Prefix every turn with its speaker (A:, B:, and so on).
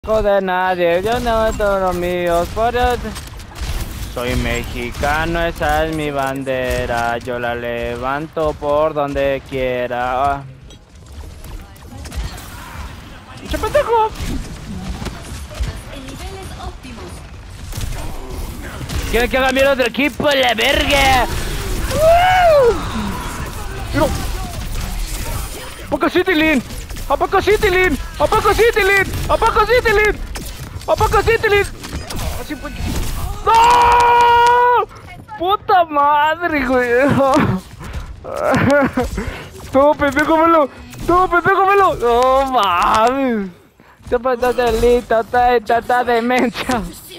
A: De nadie, yo no todos los míos, por eso soy mexicano, esa es mi bandera, yo la levanto por donde quiera. ¡Che pendejo! ¿Quieren que haga mierda del equipo? ¡La verga! ¡Mira! ¿A poco sí, Tilín? ¿A poco sí, Tilín? ¿A poco sí, Tilín? ¿A poco sí, Tilín? ¿A poco sí, Tilín? Así pues... ¡No! ¡Puta madre, güey! ¡Todo pendejo, velo! ¡Todo pendejo, velo! ¡No mames! ¡Te pasaste listo! ¡Está demencia!